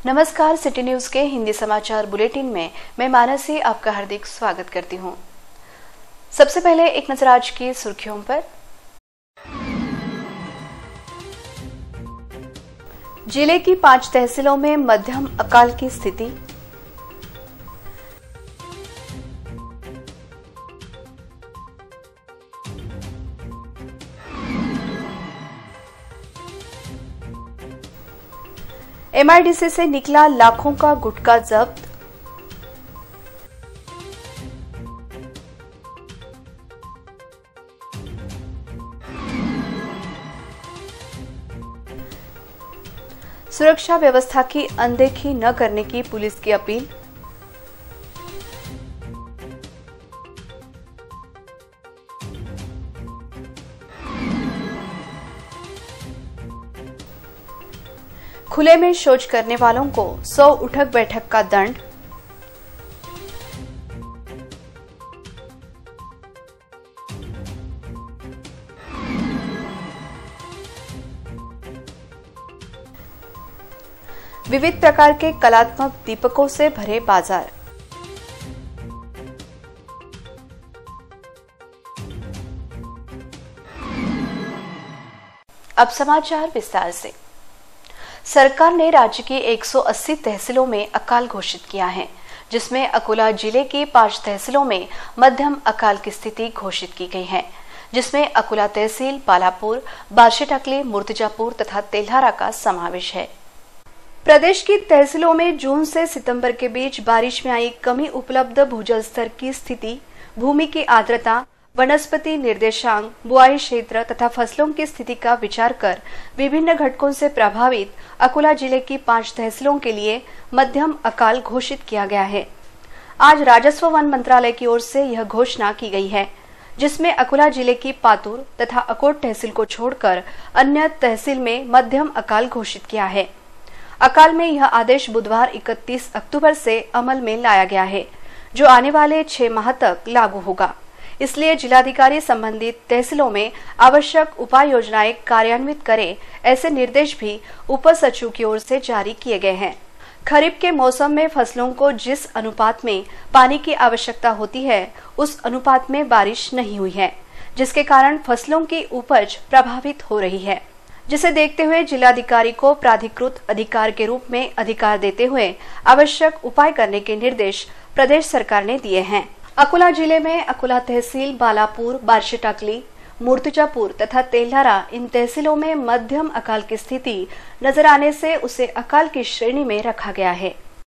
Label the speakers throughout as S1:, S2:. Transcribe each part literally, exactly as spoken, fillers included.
S1: नमस्कार, city news के हिंदी समाचार बुलेटिन में मैं मानसी आपका हार्दिक स्वागत करती हूं। सबसे पहले एक नजर आज की सुर्खियों पर। जिले की पांच तहसीलों में मध्यम अकाल की स्थिति। एमआईडीसी से निकला लाखों का गुटखा जब्त। सुरक्षा व्यवस्था की अनदेखी न करने की पुलिस की अपील। खुले में शौच करने वालों को सौ उठक बैठक का दंड। विविध प्रकार के कलात्मक दीपकों से भरे बाजार। अब समाचार विस्तार से। सरकार ने राज्य की एक सौ अस्सी तहसीलों में अकाल घोषित किया है, जिसमें अकोला जिले की पांच तहसीलों में मध्यम अकाल की स्थिति घोषित की गई है, जिसमें अकोला तहसील, बालापुर, बारशेटाकली, मूर्तिजापुर तथा तेल्हारा का समावेश है। प्रदेश की तहसीलों में जून से सितंबर के बीच बारिश में आई कमी, उपलब्ध भूजल स्तर की स्थिति, भूमि की आर्द्रता, वनस्पति निर्देशांक, बुआई क्षेत्र तथा फसलों की स्थिति का विचार कर विभिन्न घटकों से प्रभावित अकोला जिले की पांच तहसीलों के लिए मध्यम अकाल घोषित किया गया है। आज राजस्व वन मंत्रालय की ओर से यह घोषणा की गई है, जिसमें अकोला जिले की पातुर तथा अकोट तहसील को छोड़कर अन्य तहसील में मध्यम अकाल घोषित किया है। अकाल में यह आदेश बुधवार इकतीस अक्टूबर से अमल में लाया गया है, जो आने वाले छह माह तक लागू होगा। इसलिए जिलाधिकारी संबंधित तहसीलों में आवश्यक उपाय योजनाएं कार्यान्वित करें, ऐसे निर्देश भी उप सचिव की ओर से जारी किए गए हैं। खरीफ के मौसम में फसलों को जिस अनुपात में पानी की आवश्यकता होती है, उस अनुपात में बारिश नहीं हुई है, जिसके कारण फसलों की उपज प्रभावित हो रही है, जिसे देखते हुए जिलाधिकारी को प्राधिकृत अधिकार के रूप में अधिकार देते हुए आवश्यक उपाय करने के निर्देश प्रदेश सरकार ने दिए हैं। अकोला जिले में अकोला तहसील, बालापुर, बारशेटाकली, मूर्तिजापुर तथा तेल्हारा इन तहसीलों में मध्यम अकाल की स्थिति नजर आने से उसे अकाल की श्रेणी में रखा गया है।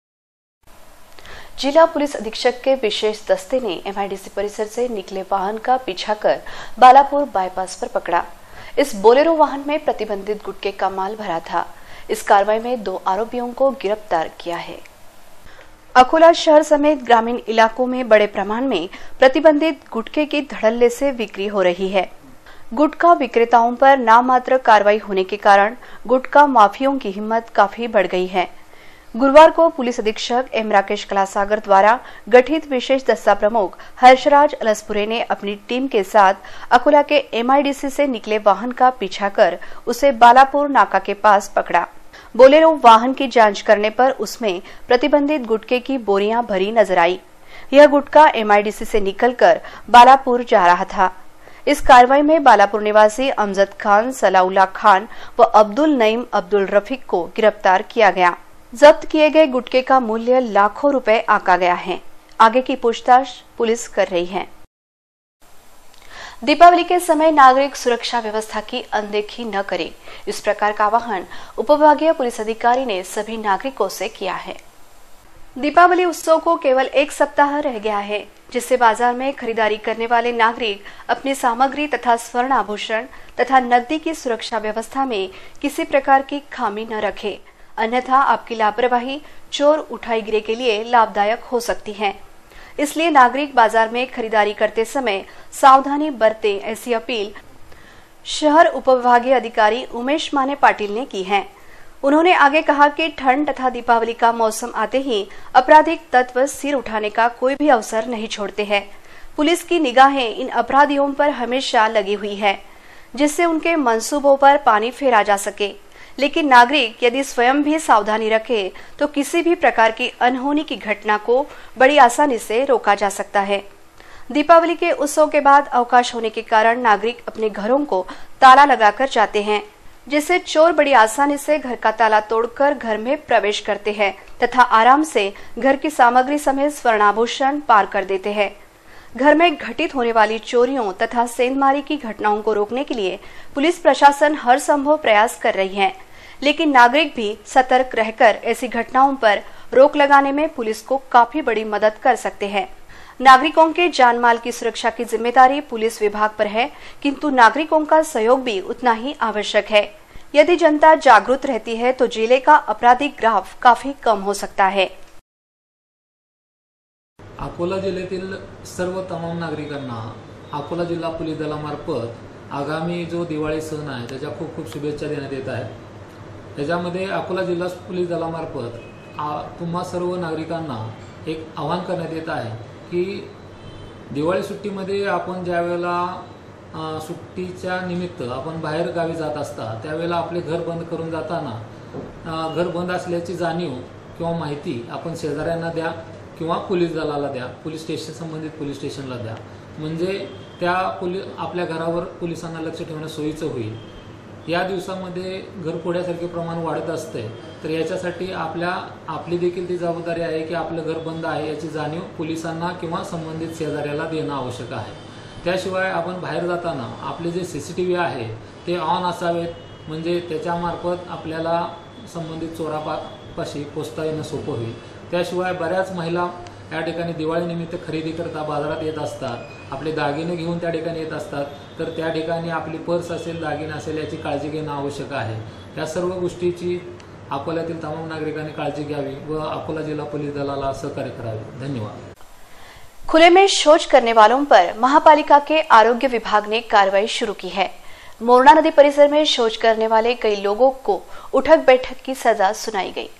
S1: जिला पुलिस अधीक्षक के विशेष दस्ते ने एमआईडीसी परिसर से निकले वाहन का पीछा कर बालापुर बाईपास पर पकड़ा। इस बोलेरो वाहन में प्रतिबंधित गुटखे का माल भरा था। इस कार्रवाई में दो आरोपियों को गिरफ्तार किया है। अकोला शहर समेत ग्रामीण इलाकों में बड़े प्रमाण में प्रतिबंधित गुटखे की धड़ल्ले से बिक्री हो रही है। गुटखा विक्रेताओं पर नाममात्र कार्रवाई होने के कारण गुटखा माफियों की हिम्मत काफी बढ़ गई है। गुरुवार को पुलिस अधीक्षक एम राकेश कलासागर द्वारा गठित विशेष दस्ता प्रमुख हर्षराज अलसपुरे ने अपनी टीम के साथ अकोला के एमआईडीसी से निकले वाहन का पीछा कर उसे बालापुर नाका के पास पकड़ा। बोलेरो वाहन की जांच करने पर उसमें प्रतिबंधित गुटखे की बोरियां भरी नजर आई। यह गुटखा एमआईडीसी से निकलकर बालापुर जा रहा था। इस कार्रवाई में बालापुर निवासी अमजद खान, सलाउल्ला खान व अब्दुल नईम अब्दुल रफीक को गिरफ्तार किया गया। जब्त किए गए गुटखे का मूल्य लाखों रुपए आंका गया है। आगे की पूछताछ पुलिस कर रही है। दीपावली के समय नागरिक सुरक्षा व्यवस्था की अनदेखी न करें, इस प्रकार का आह्वान उपविभागीय पुलिस अधिकारी ने सभी नागरिकों से किया है। दीपावली उत्सव को केवल एक सप्ताह रह गया है, जिससे बाजार में खरीदारी करने वाले नागरिक अपनी सामग्री तथा स्वर्ण आभूषण तथा नकदी की सुरक्षा व्यवस्था में किसी प्रकार की खामी न रखें, अन्यथा आपकी लापरवाही चोर उठाईगिरी के लिए लाभदायक हो सकती है। इसलिए नागरिक बाजार में खरीदारी करते समय सावधानी बरतें, ऐसी अपील शहर उपविभागीय अधिकारी उमेश माने पाटिल ने की है। उन्होंने आगे कहा कि ठंड तथा दीपावली का मौसम आते ही आपराधिक तत्व सिर उठाने का कोई भी अवसर नहीं छोड़ते हैं। पुलिस की निगाहें इन अपराधियों पर हमेशा लगी हुई है, जिससे उनके मंसूबों पर पानी फेरा जा सके। लेकिन नागरिक यदि स्वयं भी सावधानी रखे तो किसी भी प्रकार की अनहोनी की घटना को बड़ी आसानी से रोका जा सकता है। दीपावली के उत्सव के बाद अवकाश होने के कारण नागरिक अपने घरों को ताला लगाकर जाते हैं, जिससे चोर बड़ी आसानी से घर का ताला तोड़कर घर में प्रवेश करते हैं तथा आराम से घर की सामग्री समेत स्वर्णाभूषण पार कर देते हैं। घर में घटित होने वाली चोरियों तथा सेंधमारी की घटनाओं को रोकने के लिए पुलिस प्रशासन हर संभव प्रयास कर रही है, लेकिन नागरिक भी सतर्क रहकर ऐसी घटनाओं पर रोक लगाने में पुलिस को काफी बड़ी मदद कर सकते हैं। नागरिकों के जान माल की सुरक्षा की जिम्मेदारी पुलिस विभाग पर है, किंतु नागरिकों का सहयोग भी उतना ही आवश्यक है। यदि जनता जागरूक रहती है तो जिले का आपराधिक ग्राफ काफी कम हो सकता है।
S2: अकोला जिल्ह्यातील सर्व तमाम नागरिकांना अकोला जिल्हा पोलीस दलामार्फत आगामी जो दिवाळी सण आहे त्याच्या खूप खूप शुभेच्छा देण्यात येत आहेत। त्याच्यामध्ये अकोला जिल्हा पोलीस दलामार्फत तुम्हा सर्व नागरिकांना एक आवाहन करण्यात येत आहे की दिवाळी सुट्टीमध्ये आपण ज्या वेळेला सुट्टीच्या निमित्त आपण बाहेर गावी जात असता त्यावेळेला आपले घर बंद करून जाताना घर बंद असल्याची जाणीव किंवा माहिती आपण शेजाऱ्यांना द्या किंवा पोलीस दलाला द्या, पोलीस स्टेशन संबंधित पोलीस स्टेशनला द्या, म्हणजे त्या पोलीस आपल्या घरावर पोलिसांना लक्ष ठेवणं सोयीचं होईल। या दिवसामध्ये घरफोड्यासारखे प्रमाण वाढत असते, तर याच्यासाठी आपल्या आपली देखील ती जबाबदारी आहे की आपलं घर बंद आहे याची जाणीव पोलिसांना किंवा संबंधित शेजाऱ्याला देणं आवश्यक आहे। त्याशिवाय आपण बाहेर जाताना आपले जे सीसीटीव्ही आहे ते ऑन असावेत, म्हणजे त्याच्यामार्फत आपल्याला संबंधित चोरापाशी पोहोचता येणं सोपं होईल। त्याशिवाय बऱ्याच महिला या ठिकाणी दिवाळी निमित्त खरेदी करता बाजारात येत असतात, आपले दागिने घेऊन त्या ठिकाणी येत असतात, तर त्या ठिकाणी आपली पर्स असेल, दागिने असेल याची काळजी घेणं आवश्यक आहे। या सर्व गोष्टीची अकोल्यातील तमाम नागरिकांनी काळजी घ्यावी व अकोला जिल्हा पोलीस दलाला सहकार्य करावे। धन्यवाद।
S1: खुले में शौच करने वालों पर महापालिका के आरोग्य विभाग ने कार्रवाई शुरू की है। मोरना नदी परिसर में शौच करने वाले कई लोगों को उठक बैठक की सजा सुनाई गई।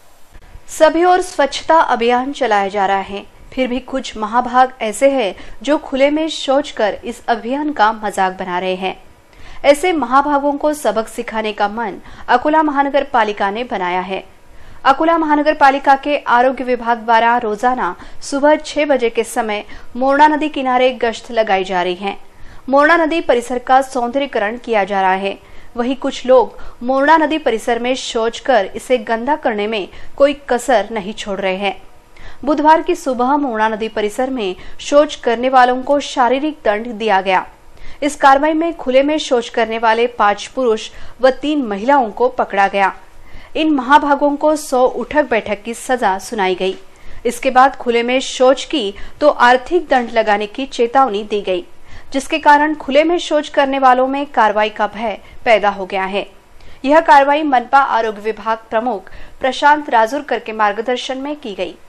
S1: सभी और स्वच्छता अभियान चलाया जा रहा है, फिर भी कुछ महाभाग ऐसे हैं जो खुले में शौच कर इस अभियान का मजाक बना रहे हैं। ऐसे महाभागों को सबक सिखाने का मन अकोला महानगर पालिका ने बनाया है। अकोला महानगर पालिका के आरोग्य विभाग द्वारा रोजाना सुबह छह बजे के समय मोरना नदी किनारे गश्त लगाई जा रही है। मोरना नदी परिसर का सौंदर्यीकरण किया जा रहा है। वहीं कुछ लोग मोरना नदी परिसर में शौच कर इसे गंदा करने में कोई कसर नहीं छोड़ रहे हैं। बुधवार की सुबह मोरना नदी परिसर में शौच करने वालों को शारीरिक दंड दिया गया। इस कार्रवाई में खुले में शौच करने वाले पांच पुरुष व तीन महिलाओं को पकड़ा गया। इन महाभागों को सौ उठक बैठक की सजा सुनाई गई। इसके बाद खुले में शौच की तो आर्थिक दंड लगाने की चेतावनी दी गई, जिसके कारण खुले में शौच करने वालों में कार्रवाई का भय पैदा हो गया है। यह कार्रवाई मनपा आरोग्य विभाग प्रमुख प्रशांत राजूरकर के मार्गदर्शन में की गई।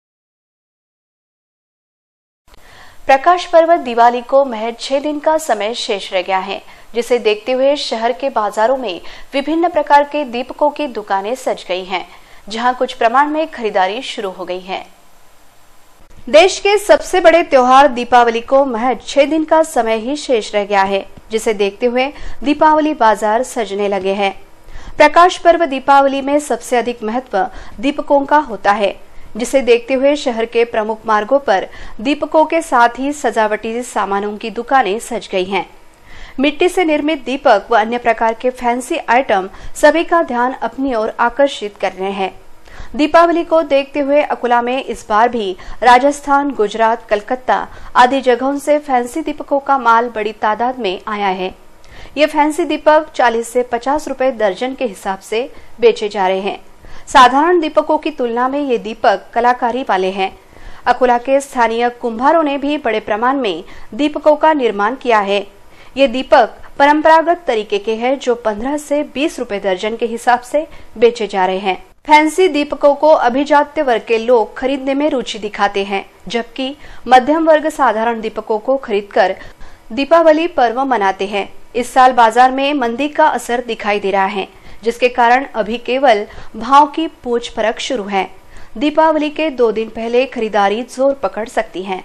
S1: प्रकाश पर्व दिवाली को महज छह दिन का समय शेष रह गया है, जिसे देखते हुए शहर के बाजारों में विभिन्न प्रकार के दीपकों की दुकानें सज गई हैं, जहां कुछ प्रमाण में खरीदारी शुरू हो गई है। देश के सबसे बड़े त्योहार दीपावली को महज छह दिन का समय ही शेष रह गया है, जिसे देखते हुए दीपावली बाजार सजने लगे हैं। प्रकाश पर्व दीपावली में सबसे अधिक महत्व दीपकों का होता है, जिसे देखते हुए शहर के प्रमुख मार्गों पर दीपकों के साथ ही सजावटी सामानों की दुकानें सज गई हैं। मिट्टी से निर्मित दीपक व अन्य प्रकार के फैंसी आइटम सभी का ध्यान अपनी ओर आकर्षित कर रहे हैं। दीपावली को देखते हुए अकोला में इस बार भी राजस्थान, गुजरात, कलकत्ता आदि जगहों से फैंसी दीपकों का माल बड़ी तादाद में आया है। ये फैंसी दीपक चालीस से पचास रुपए दर्जन के हिसाब से बेचे जा रहे हैं। साधारण दीपकों की तुलना में ये दीपक कलाकारी वाले हैं। अकोला के स्थानीय कुम्हारों ने भी बड़े प्रमाण में दीपकों का निर्माण किया है। ये दीपक परंपरागत तरीके के हैं, जो पंद्रह से बीस रुपए दर्जन के हिसाब से बेचे जा रहे हैं। फैंसी दीपकों को अभिजात्य वर्ग के लोग खरीदने में रुचि दिखाते हैं, जबकि मध्यम वर्ग साधारण दीपकों को खरीदकर दीपावली पर्व मनाते हैं। इस साल बाजार में मंदी का असर दिखाई दे रहा है, जिसके कारण अभी केवल भाव की पूछ परख शुरू है। दीपावली के दो दिन पहले खरीदारी जोर पकड़ सकती है।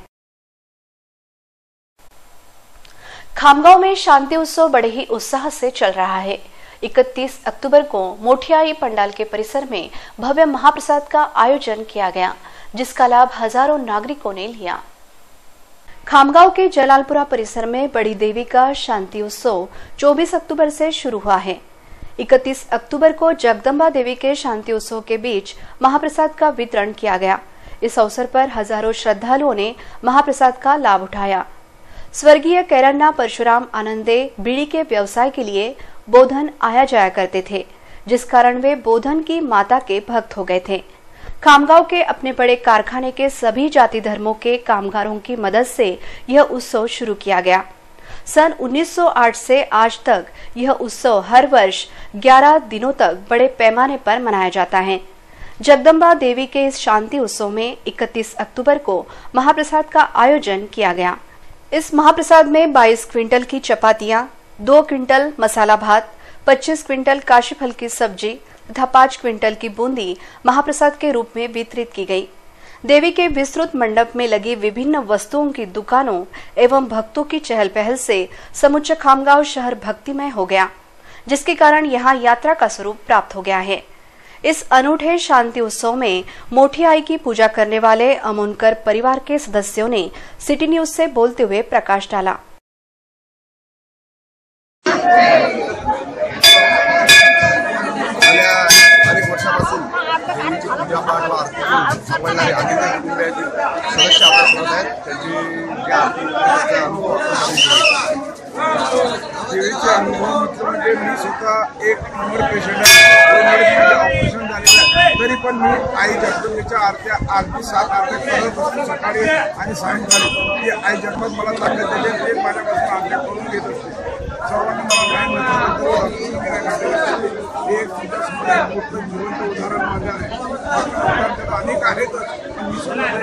S1: खामगांव में शांति उत्सव बड़े ही उत्साह से चल रहा है। इकतीस अक्टूबर को मोठियाई पंडाल के परिसर में भव्य महाप्रसाद का आयोजन किया गया, जिसका लाभ हजारों नागरिकों ने लिया। खामगांव के जलालपुरा परिसर में बड़ी देवी का शांति उत्सव चौबीस अक्टूबर से शुरू हुआ है। इकतीस अक्टूबर को जगदम्बा देवी के शांति उत्सव के बीच महाप्रसाद का वितरण किया गया। इस अवसर पर हजारों श्रद्धालुओं ने महाप्रसाद का लाभ उठाया। स्वर्गीय कैरन्ना परशुराम आनंदे बीड़ी के व्यवसाय के लिए बोधन आया जाया करते थे, जिस कारण वे बोधन की माता के भक्त हो गए थे। खामगांव के अपने बड़े कारखाने के सभी जाति धर्मों के कामगारों की मदद से यह उत्सव शुरू किया गया। सन उन्नीस सौ आठ से आज तक यह उत्सव हर वर्ष ग्यारह दिनों तक बड़े पैमाने पर मनाया जाता है। जगदम्बा देवी के इस शांति उत्सव में इकतीस अक्टूबर को महाप्रसाद का आयोजन किया गया। इस महाप्रसाद में बाईस क्विंटल की चपातियां, दो क्विंटल मसाला भात, पच्चीस क्विंटल काशीफल की सब्जी तथा पाँच क्विंटल की बूंदी महाप्रसाद के रूप में वितरित की गई। देवी के विस्तृत मंडप में लगी विभिन्न वस्तुओं की दुकानों एवं भक्तों की चहल पहल से समूचा खामगांव शहर भक्तिमय हो गया, जिसके कारण यहाँ यात्रा का स्वरूप प्राप्त हो गया है। इस अनूठे शांति उत्सव में मोठियाई की पूजा करने वाले अमोनकर परिवार के सदस्यों ने सिटी न्यूज से बोलते हुए प्रकाश डाला।
S3: अनेक वर्षापासून देवीची पूजा पाठ व आरती सांभाळणारे आदित्य कुटुंबातील सदस्य आपल्यासोबत आहेत। त्यांची ज्या आरतीचा अनुभव देवीचे अनुभव म्हटलं म्हणजे मी स्वतः एक नंबर पेशंट आहे। ऑपरेशन झालेलं आहे, तरी पण मी आई जगदंबेच्या आरत्या अगदी सात आरत्या करत असतो सकाळी आणि सायंकाळी। ती आई जगदंबा मला ताकद देते, ते माझ्यापासून आरत्या करून घेत असते। सर्वांना मला काय म्हणतो एक मोठं जिवंत उदाहरण माझं आहे। अनेक आहेत, मी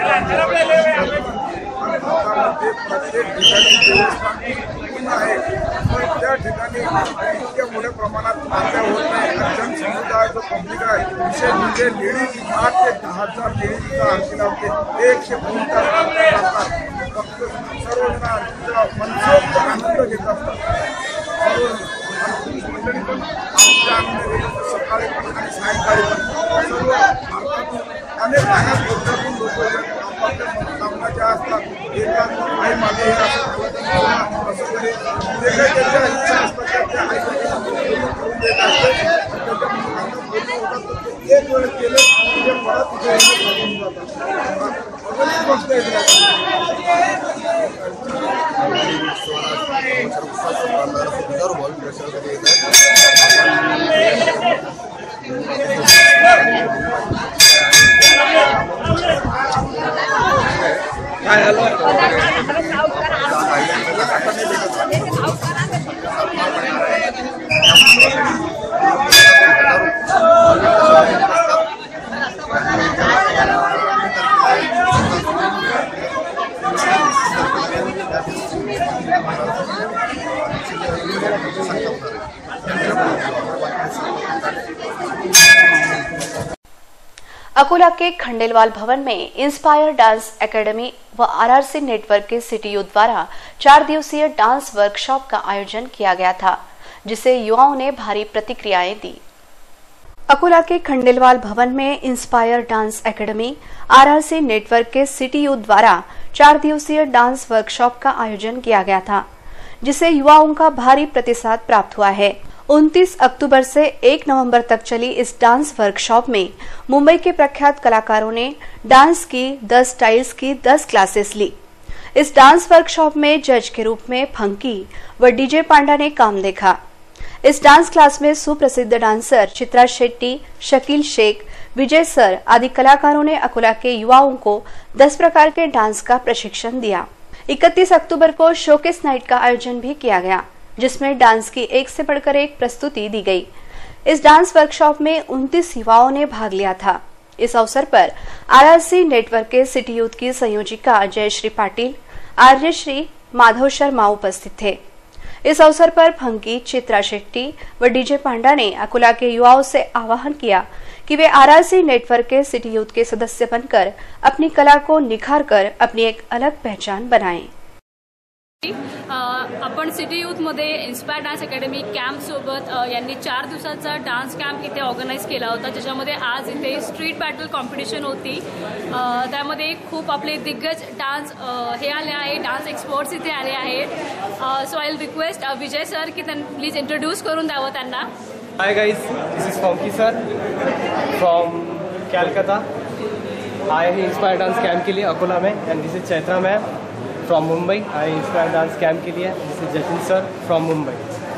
S3: प्रत्येक ठिकाणी देवस्थान आहे, पण त्या ठिकाणी इतक्या मोठ्या प्रमाणात आरत्या होत नाही। जनसमुदाय जो पब्लिक आहे, विशेष म्हणजे लेडीज आठ ते दहा हजार लेडीज आरती लावते, एकशे दोन तास आरत्या करतात। फक्त सर्वजण आरतीचा मनसोक्त आनंद घेत असतात। मंडळी पण आमच्या आनंद सकाळी पण आणि सायंकाळी पण सर्व भारतातून अनेक भागात देशातून लोक आपापल्या मनोकामना असतात, येतात। आई माझे हे असं असं तरी जे काही त्यांच्या इच्छा असतात त्या आईकडे करून देत असते। त्याच्या मनोकामना पूर्ण होतात, तर एक वेळ केलं म्हणजे परत तिथे येऊन जातात। अजून गोष्ट हजारो भाविक दर्शनासाठी येतात। काय
S1: अकोला के खंडेलवाल भवन में इंस्पायर डांस एकेडमी व आरआरसी नेटवर्क के सीटीयू द्वारा चार दिवसीय डांस वर्कशॉप का आयोजन किया गया था, जिसे युवाओं ने भारी प्रतिक्रियाएं दी। अकोला के खंडेलवाल भवन में inspire dance academy RRC network के सीटीयू द्वारा चार दिवसीय डांस वर्कशॉप का आयोजन किया गया था, जिसे युवाओं का भारी प्रतिसाद प्राप्त हुआ है। उनतीस अक्टूबर से एक नवंबर तक चली इस डांस वर्कशॉप में मुंबई के प्रख्यात कलाकारों ने डांस की दस स्टाइल्स की दस क्लासेस ली। इस डांस वर्कशॉप में जज के रूप में फंकी व डीजे पांडा ने काम देखा। इस डांस क्लास में सुप्रसिद्ध डांसर चित्रा शेट्टी, शकील शेख, विजय सर आदि कलाकारों ने अकोला के युवाओं को दस प्रकार के डांस का प्रशिक्षण दिया। इकतीस अक्टूबर को शोकेस नाइट का आयोजन भी किया गया, जिसमें डांस की एक से बढ़कर एक प्रस्तुति दी गई। इस डांस वर्कशॉप में उनतीस युवाओं ने भाग लिया था। इस अवसर पर आरआरसी नेटवर्क के सिटी यूथ की संयोजिका जयश्री पाटिल, आर्यश्री, माधव शर्मा उपस्थित थे। इस अवसर पर फंकी, चित्रा शेट्टी व डीजे पांडा ने अकोला के युवाओं से आह्वान किया कि वे आरआरसी नेटवर्क के सिटी यूथ के सदस्य बनकर अपनी कला को निखार कर अपनी एक अलग पहचान बनाएं।
S4: आपण सिटी यूथमध्ये इन्स्पायर डान्स अकॅडमी कॅम्पसोबत यांनी चार दिवसाचा डान्स कॅम्प इथे ऑर्गनाईज केला होता, ज्याच्यामध्ये आज इथे स्ट्रीट बॅटल कॉम्पिटिशन होती. त्यामध्ये खूप आपले दिग्गज डान्स हे आले आहे, डान्स एक्सपर्ट्स इथे आले आहेत. So I will request Vijay sir की त्यांनी प्लीज इंट्रोड्यूस करून द्यावं त्यांना.
S5: Hi guys, this is funky sir from Calcutta. आए हैं इंस्पायर डांस कैंप के लिए अकोला में. And this is Chaitra ma'am from Mumbai. आए इंस्पायर डांस कैंप के लिए. This is Jatin sir from Mumbai.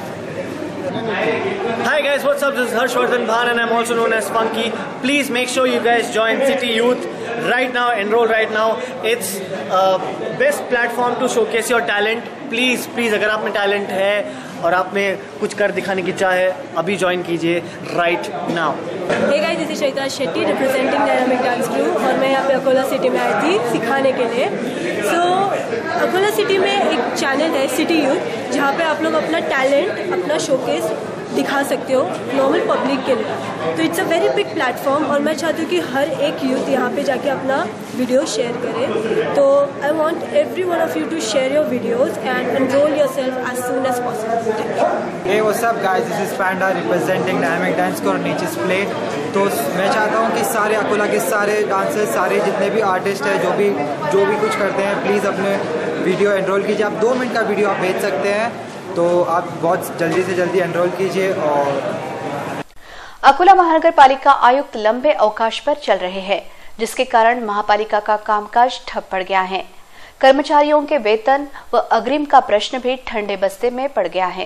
S6: Hi guys, what's up? This is Harshvardhan Bhan and I'm also known as Funky. Please make sure you guys join City Youth right now, enroll right now. It's a best platform to showcase your talent. Please, please अगर आप में talent है और आप में कुछ कर दिखाने की चाह है, अभी ज्वाइन कीजिए right now.
S7: Hey guys, this is Shaita Shetty representing Dynamic Dance Crew और मैं यहाँ पे अकोला सिटी में आई थी सिखाने के लिए. सो so, अकोला सिटी में एक चैनल है सिटी यूथ, जहाँ पे आप लोग अपना टैलेंट, अपना शोकेस दिखा सकते हो नॉर्मल पब्लिक के लिए. तो it's a very big platform और मैं चाहती हूँ कि हर एक यूथ यहाँ पे जाके अपना वीडियो शेयर करे. तो I want every one of you to share your videos and enroll yourself as soon as possible.
S8: Hey what's up guys, this is panda representing dynamic dance को नीचेस प्ले. तो मैं चाहता हूँ कि सारे अकोला के सारे डांसर्स, सारे जितने भी आर्टिस्ट हैं, जो भी जो भी कुछ करते हैं, प्लीज़ अपने वीडियो एनरोल कीजिए. आप दो मिनट का वीडियो आप भेज सकते हैं, तो आप बहुत जल्दी से जल्दी एनरोल कीजिए. और
S1: अकोला महानगर पालिका आयुक्त लंबे अवकाश पर चल रहे हैं, जिसके कारण महापालिका का कामकाज ठप पड़ गया है. कर्मचारियों के वेतन व अग्रिम का प्रश्न भी ठंडे बस्ते में पड़ गया है.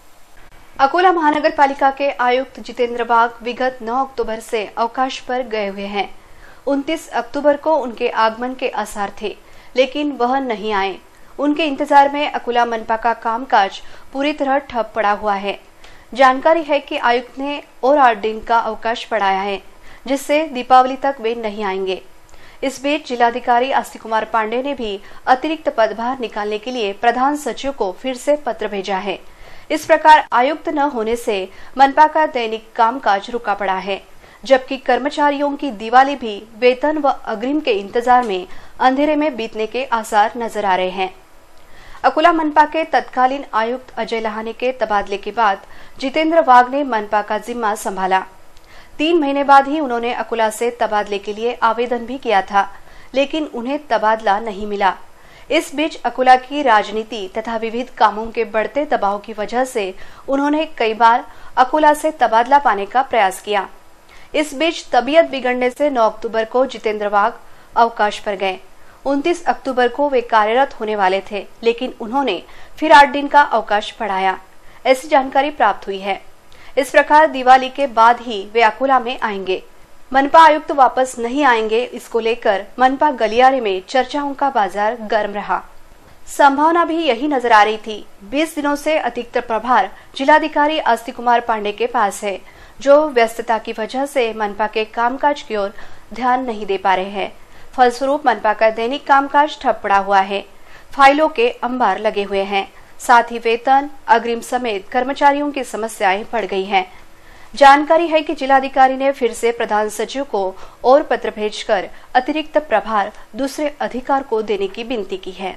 S1: अकोला महानगर पालिका के आयुक्त जितेंद्र वाघ विगत नौ अक्टूबर से अवकाश पर गए हुए हैं. उनतीस अक्टूबर को उनके आगमन के आसार थे, लेकिन वह नहीं आए. उनके इंतजार में अकोला मनपा का कामकाज पूरी तरह ठप पड़ा हुआ है. जानकारी है कि आयुक्त ने और आठ दिन का अवकाश बढ़ाया है, जिससे दीपावली तक वे नहीं आएंगे. इस बीच जिलाधिकारी आस्तिक कुमार पांडे ने भी अतिरिक्त पदभार निकालने के लिए प्रधान सचिव को फिर से पत्र भेजा है. इस प्रकार आयुक्त न होने से मनपा का दैनिक कामकाज रुका पड़ा है, जबकि कर्मचारियों की दिवाली भी वेतन व अग्रिम के इंतजार में अंधेरे में बीतने के आसार नजर आ रहे हैं. अकोला मनपा के तत्कालीन आयुक्त अजय लहाने के तबादले के बाद जितेंद्र वाघ ने मनपा का जिम्मा संभाला. तीन महीने बाद ही उन्होंने अकोला से तबादले के लिए आवेदन भी किया था, लेकिन उन्हें तबादला नहीं मिला. इस बीच अकोला की राजनीति तथा विविध कामों के बढ़ते दबाव की वजह से उन्होंने कई बार अकोला से तबादला पाने का प्रयास किया. इस बीच तबीयत बिगड़ने से नौ अक्टूबर को जितेंद्र वाघ अवकाश पर गए. उनतीस अक्टूबर को वे कार्यरत होने वाले थे, लेकिन उन्होंने फिर आठ दिन का अवकाश बढ़ाया, ऐसी जानकारी प्राप्त हुई है. इस प्रकार दिवाली के बाद ही वे अकोला में आएंगे. मनपा आयुक्त वापस नहीं आएंगे, इसको लेकर मनपा गलियारे में चर्चाओं का बाजार गर्म रहा. संभावना भी यही नजर आ रही थी. बीस दिनों से अतिरिक्त प्रभार जिलाधिकारी आस्तिक कुमार पांडे के पास है, जो व्यस्तता की वजह से मनपा के कामकाज की ओर ध्यान नहीं दे पा रहे हैं. फलस्वरूप मनपा का दैनिक कामकाज ठप पड़ा हुआ है. फाइलों के अंबार लगे हुए हैं. साथ ही वेतन, अग्रिम समेत कर्मचारियों की समस्याएं बढ़ गई हैं. जानकारी है कि जिलाधिकारी ने फिर से प्रधान सचिव को और पत्र भेजकर अतिरिक्त प्रभार दूसरे अधिकार को देने की विनती की है.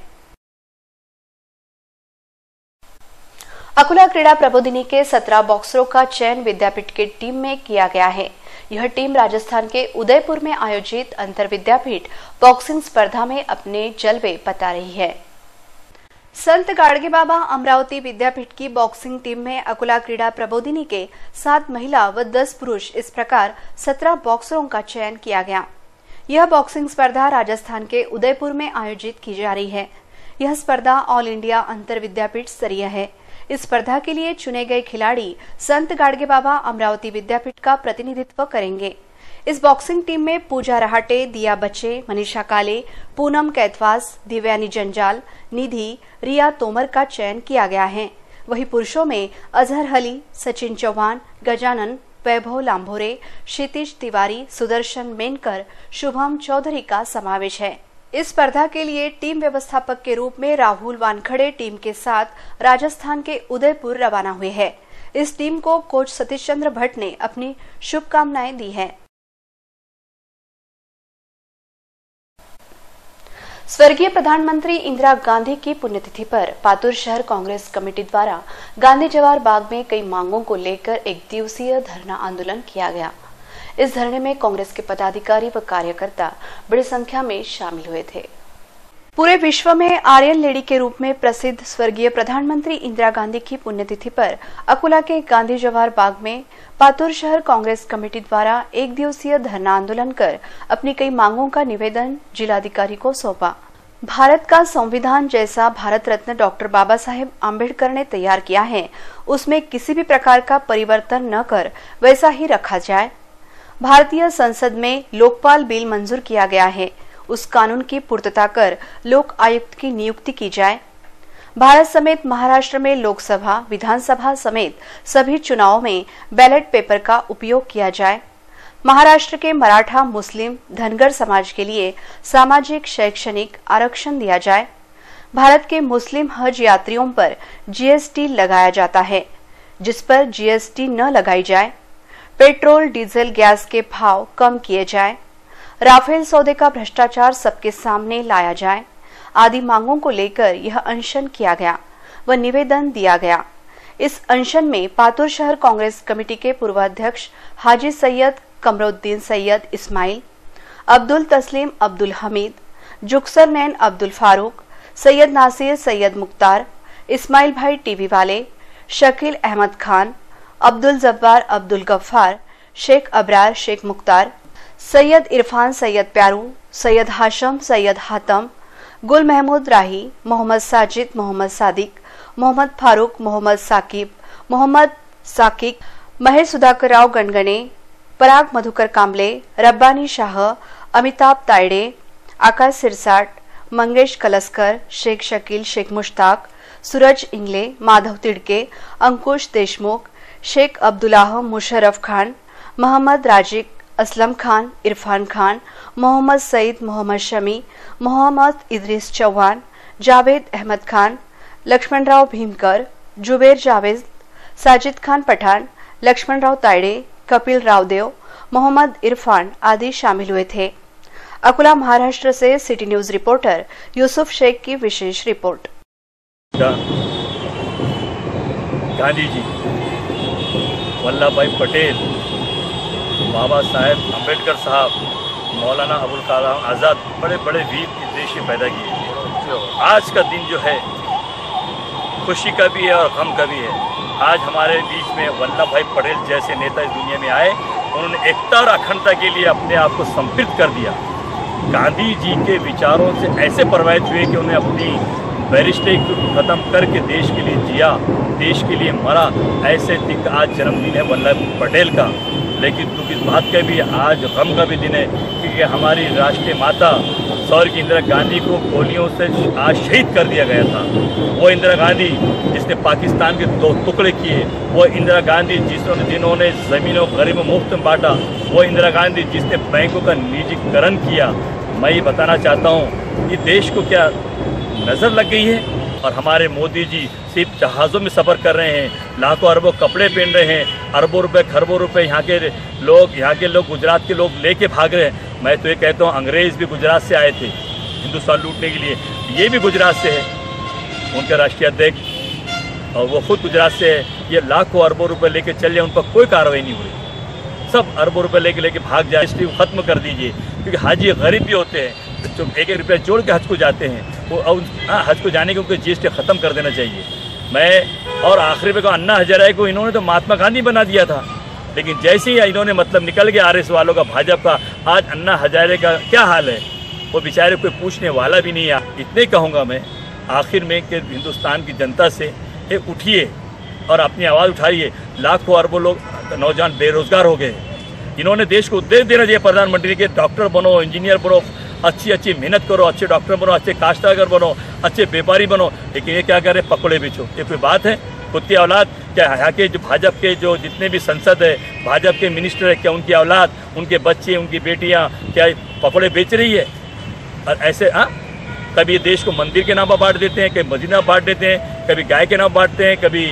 S1: अकोला क्रीड़ा प्रबोधिनी के सत्रह बॉक्सरों का चयन विद्यापीठ की टीम में किया गया है. यह टीम राजस्थान के उदयपुर में आयोजित अंतर विद्यापीठ बॉक्सिंग स्पर्धा में अपने जलवे बता रही है. संत गाडगे बाबा अमरावती विद्यापीठ की बॉक्सिंग टीम में अकोला क्रीड़ा प्रबोधिनी के सात महिला व दस पुरुष, इस प्रकार सत्रह बॉक्सरों का चयन किया गया. यह बॉक्सिंग स्पर्धा राजस्थान के उदयपुर में आयोजित की जा रही है. यह स्पर्धा ऑल इंडिया अंतर विद्यापीठ स्तरीय है. इस स्पर्धा के लिए चुने गए खिलाड़ी संत गाडगे बाबा अमरावती विद्यापीठ का प्रतिनिधित्व करेंगे. इस बॉक्सिंग टीम में पूजा रहाटे, दिया बच्चे, मनीषा काले, पूनम कैथवास, दिव्यानी जंजाल, निधि, रिया तोमर का चयन किया गया है. वहीं पुरुषों में अजहर अली, सचिन चौहान, गजानन, वैभव लांभोरे, क्षितिज तिवारी, सुदर्शन मेनकर, शुभम चौधरी का समावेश है. इस स्पर्धा के लिए टीम व्यवस्थापक के रूप में राहुल वानखड़े टीम के साथ राजस्थान के उदयपुर रवाना हुए हैं. इस टीम को कोच सतीश चंद्र भट्ट ने अपनी शुभकामनाएं दी है. स्वर्गीय प्रधानमंत्री इंदिरा गांधी की पुण्यतिथि पर पातुर शहर कांग्रेस कमेटी द्वारा गांधी जवाहर बाग में कई मांगों को लेकर एक दिवसीय धरना आंदोलन किया गया। इस धरने में कांग्रेस के पदाधिकारी व कार्यकर्ता बड़ी संख्या में शामिल हुए थे। पूरे विश्व में आर्यन लेडी के रूप में प्रसिद्ध स्वर्गीय प्रधानमंत्री इंदिरा गांधी की पुण्यतिथि पर अकोला के गांधी जवाहर बाग में पातुर शहर कांग्रेस कमेटी द्वारा एक दिवसीय धरना आंदोलन कर अपनी कई मांगों का निवेदन जिलाधिकारी को सौंपा। भारत का संविधान जैसा भारत रत्न डॉक्टर बाबा साहेब आम्बेडकर ने तैयार किया है, उसमें किसी भी प्रकार का परिवर्तन न कर वैसा ही रखा जाए। भारतीय संसद में लोकपाल बिल मंजूर किया गया है, उस कानून की पूर्तता कर लोक आयुक्त की नियुक्ति की जाए। भारत समेत महाराष्ट्र में लोकसभा, विधानसभा समेत सभी चुनावों में बैलेट पेपर का उपयोग किया जाए। महाराष्ट्र के मराठा, मुस्लिम, धनगर समाज के लिए सामाजिक शैक्षणिक आरक्षण दिया जाए। भारत के मुस्लिम हज यात्रियों पर जीएसटी लगाया जाता है, जिस पर जीएसटी न लगाई जाए। पेट्रोल, डीजल, गैस के भाव कम किए जाए। राफेल सौदे का भ्रष्टाचार सबके सामने लाया जाए आदि मांगों को लेकर यह अनशन किया गया व निवेदन दिया गया। इस अनशन में पातुर शहर कांग्रेस कमेटी के पूर्वाध्यक्ष हाजी सैयद कमरुद्दीन सैयद इस्माइल, अब्दुल तस्लीम अब्दुल हमीद, जुक्सर नैन अब्दुल फारूक, सैयद नासिर सैयद मुख्तार, इस्माइल भाई टीवी वाले, शकील अहमद खान, अब्दुल जब्बार अब्दुल गफ्फार, शेख अबरार शेख मुख्तार, सैयद इरफान सैयद प्यारू, सैयद हाशम सैयद हातम, गुल महमूद राही, मोहम्मद साजिद मोहम्मद सादिक, मोहम्मद फारूक मोहम्मद साकिब, मोहम्मद साकिक, महेश सुधाकर राव गणगणे, पराग मधुकर कांबले, रब्बानी शाह, अमिताभ तायडे, आकाश सिरसाट, मंगेश कलस्कर, शेख शकील शेख मुश्ताक, सूरज इंगले, माधव तिड़के, अंकुश देशमुख, शेख अब्दुल्लाह मुशर्रफ खान, मोहम्मद राजिक, असलम खान, इरफान खान, मोहम्मद सईद मोहम्मद शमी, मोहम्मद इदरीस चौहान, जावेद अहमद खान, लक्ष्मण राव भीमकर, जुबेर जावेद, साजिद खान पठान, लक्ष्मण राव तायडे, कपिल रावदेव, मोहम्मद इरफान आदि शामिल हुए थे। अकोला महाराष्ट्र से city news reporter Yusuf Sheikh की विशेष रिपोर्ट।
S9: गांधी जी, वल्लभ भाई पटेल, बाबा साहेब अम्बेडकर साहब, मौलाना अबुल कलाम आज़ाद, बड़े बड़े वीर इस देश में पैदा किए। आज का दिन जो है खुशी का भी है और गम का भी है। आज हमारे बीच में वल्लभ भाई पटेल जैसे नेता इस दुनिया में आए, उन्होंने एकता और अखंडता के लिए अपने आप को समर्पित कर दिया। गांधी जी के विचारों से ऐसे प्रभावित हुए कि उन्हें अपनी बैरिस्टरी को ख़त्म करके देश के लिए जिया, देश के लिए मरा। ऐसे दिन आज जन्मदिन है वल्लभ पटेल का। लेकिन दुख इस बात का भी आज गम का भी दिन है क्योंकि हमारी राष्ट्रीय माता स्वर्गीय इंदिरा गांधी को गोलियों से आज शहीद कर दिया गया था। वो इंदिरा गांधी जिसने पाकिस्तान के दो टुकड़े किए, वो इंदिरा गांधी जिसने जिन्होंने ज़मीनों गरीबों मुफ्त में बांटा, वो इंदिरा गांधी जिसने बैंकों का निजीकरण किया। मैं ये बताना चाहता हूँ कि देश को क्या नज़र लग गई है और हमारे मोदी जी सिर्फ जहाज़ों में सफ़र कर रहे हैं, लाखों अरबों कपड़े पहन रहे हैं, अरबों रुपए खरबों रुपए यहाँ के लोग यहाँ के लोग गुजरात के लोग लेके भाग रहे हैं। मैं तो ये कहता हूँ अंग्रेज़ भी गुजरात से आए थे हिंदुस्तान लूटने के लिए, ये भी गुजरात से है, उनके राष्ट्रीय अध्यक्ष और वो खुद गुजरात से है। ये लाखों अरबों रुपये लेके चल जाए, उन पर कोई कार्रवाई नहीं हुई, सब अरबों रुपये लेके लेके भाग जाए। इसलिए ख़त्म कर दीजिए क्योंकि हाजी गरीब भी होते हैं जो एक एक रुपया जोड़ के हज को जाते हैं, वो हाँ हज को जाने के उनको जीएसटी ख़त्म कर देना चाहिए। मैं और आखिरी पे को अन्ना हजारे को इन्होंने तो महात्मा गांधी बना दिया था, लेकिन जैसे ही इन्होंने मतलब निकल गया आर एस वालों का, भाजपा का, आज अन्ना हजारे का क्या हाल है, वो बेचारे कोई पूछने वाला भी नहीं है। इतने कहूँगा मैं आखिर में कि हिंदुस्तान की जनता से एक उठिए और अपनी आवाज़ उठाइए। लाखों अरबों लोग नौजवान बेरोजगार हो गए। इन्होंने देश को उद्देश्य देना चाहिए प्रधानमंत्री के, डॉक्टर बनो, इंजीनियर बनो, अच्छी अच्छी मेहनत करो, अच्छे डॉक्टर बनो, अच्छे काश्तकार बनो, अच्छे व्यापारी बनो। लेकिन ये क्या कर रहे, पकौड़े बेचो। ये कोई बात है? खुद की औलाद क्या यहाँ के जो भाजपा के जो जितने भी संसद है, भाजपा के मिनिस्टर है, क्या उनकी औलाद, उनके बच्चे, उनकी बेटियाँ क्या पकौड़े बेच रही है? और ऐसे हाँ कभी देश को मंदिर के नाम पर बांट देते हैं, कभी मस्जिद नाम बांट देते हैं, कभी गाय के नाम बांटते हैं, कभी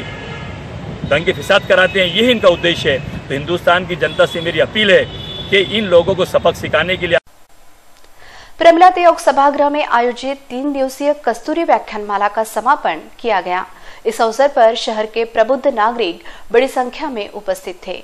S9: दंगे फिसाद कराते हैं। यही इनका उद्देश्य है। तो हिंदुस्तान की जनता से मेरी अपील है कि इन लोगों को सबक सिखाने के लिए
S1: प्रमिला योग सभागृह में आयोजित तीन दिवसीय कस्तूरी व्याख्यानमाला का समापन किया गया। इस अवसर पर शहर के प्रबुद्ध नागरिक बड़ी संख्या में उपस्थित थे।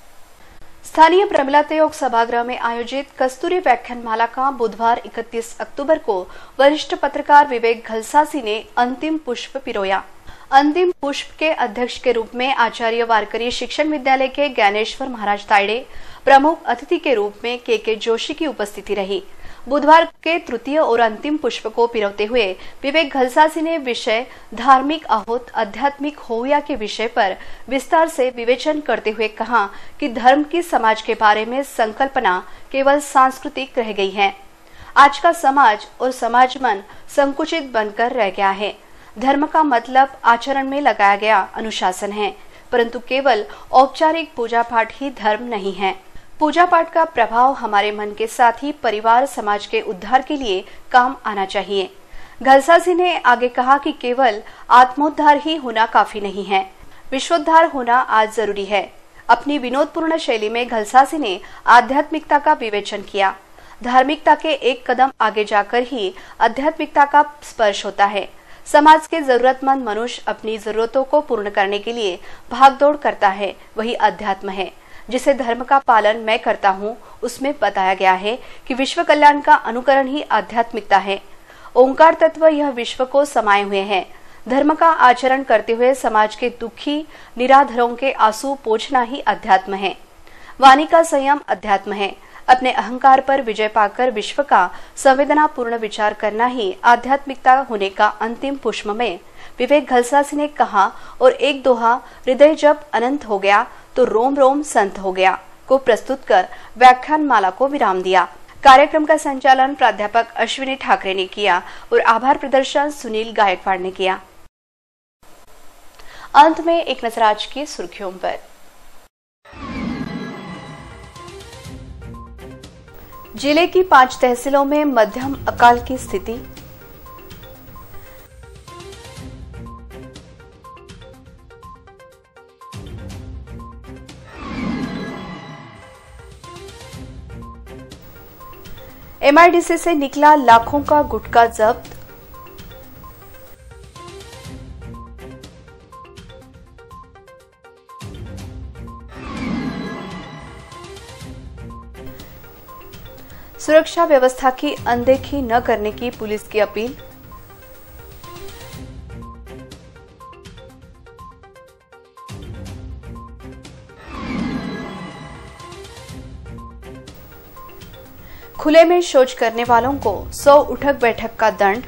S1: स्थानीय प्रमिला योग सभागृह में आयोजित कस्तूरी व्याख्यानमाला का बुधवार इकतीस अक्टूबर को वरिष्ठ पत्रकार विवेक घलसासी ने अंतिम पुष्प पिरोया। अंतिम पुष्प के अध्यक्ष के रूप में आचार्य वारकरी शिक्षण विद्यालय के ज्ञानेश्वर महाराज तायडे, प्रमुख अतिथि के रूप में के के जोशी की उपस्थिति रही। बुधवार के तृतीय और अंतिम पुष्प को पिरोते हुए विवेक घलसासी ने विषय धार्मिक आहुत आध्यात्मिक होया के विषय पर विस्तार से विवेचन करते हुए कहा कि धर्म की समाज के बारे में संकल्पना केवल सांस्कृतिक रह गई है। आज का समाज और समाज मन संकुचित बनकर रह गया है। धर्म का मतलब आचरण में लगाया गया अनुशासन है, परंतु केवल औपचारिक पूजा पाठ ही धर्म नहीं है। पूजा पाठ का प्रभाव हमारे मन के साथ ही परिवार समाज के उद्धार के लिए काम आना चाहिए। घलसासी ने आगे कहा कि केवल आत्मोद्धार ही होना काफी नहीं है, विश्वोद्धार होना आज जरूरी है। अपनी विनोदपूर्ण शैली में घलसासी ने आध्यात्मिकता का विवेचन किया। धार्मिकता के एक कदम आगे जाकर ही आध्यात्मिकता का स्पर्श होता है। समाज के जरूरतमंद मनुष्य अपनी जरूरतों को पूर्ण करने के लिए भागदौड़ करता है, वही अध्यात्म है जिसे धर्म का पालन मैं करता हूँ। उसमें बताया गया है कि विश्व कल्याण का अनुकरण ही आध्यात्मिकता है। ओंकार तत्व यह विश्व को समाये हुए है। धर्म का आचरण करते हुए समाज के दुखी निराधरों के आंसू पोंछना ही अध्यात्म है। वाणी का संयम अध्यात्म है। अपने अहंकार पर विजय पाकर विश्व का संवेदनापूर्ण विचार करना ही आध्यात्मिकता होने का अंतिम पुष्प में विवेक घलसासी ने कहा। और एक दोहा हृदय जब अनंत हो गया तो रोम रोम संत हो गया को प्रस्तुत कर व्याख्यानमाला को विराम दिया। कार्यक्रम का संचालन प्राध्यापक अश्विनी ठाकरे ने किया और आभार प्रदर्शन सुनील गायकवाड़ ने किया। अंत में एक नजर आज की सुर्खियों पर। जिले की पांच तहसीलों में मध्यम अकाल की स्थिति। एम आई डी सी से निकला लाखों का गुटखा जब्त। सुरक्षा व्यवस्था की अनदेखी न करने की पुलिस की अपील। खुले में शौच करने वालों को सौ उठक बैठक का दंड।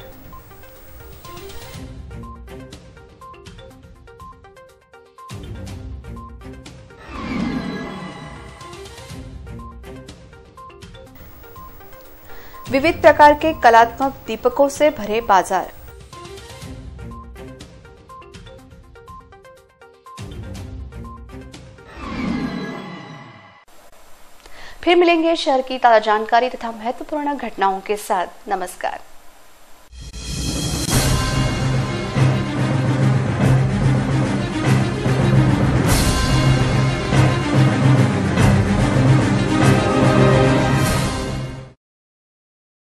S1: विविध प्रकार के कलात्मक दीपकों से भरे बाजार। फिर मिलेंगे शहर की ताजा जानकारी तथा महत्वपूर्ण घटनाओं के साथ। नमस्कार।